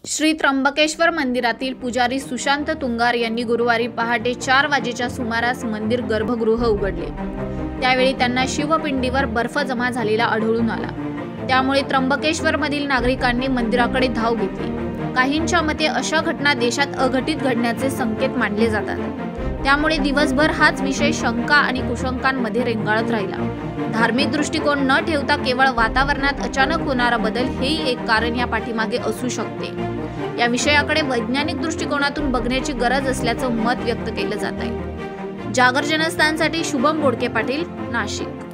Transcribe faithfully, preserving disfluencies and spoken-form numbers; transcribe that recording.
श्री त्र्यंबकेश्वर मंदिरातील पुजारी सुशांत तुंगार यांनी गुरुवारी पहाटे चार वाजेच्या सुमारास मंदिर गर्भगृह उघडले। त्यावेळी त्यांना शिवपिंडीवर बर्फ जमा झालेला आढळून आला। त्यामुळे त्र्यंबकेश्वरमधील नागरिकांनी मंदिराकडे धाव घेतली। काहींच्या मते अशा घटना देशात अघटित घडण्याचे संकेत मानले जातात। त्यामुळे दिवसभर हाच विषय शंका आणि कुशंकांमध्ये रेंगाळत राहिला। धार्मिक दृष्टिकोन न ठेवता केवळ वातावरणात अचानक होणारा बदल हेही एक कारण या पाठीमागे असू शकते। या विषयाकडे वैज्ञानिक दृष्टिकोनातून बघण्याची गरज असल्याचं मत व्यक्त केलं जात आहे। जागर जनस्थानसाठी शुभम बोडके पाटील, नाशिक।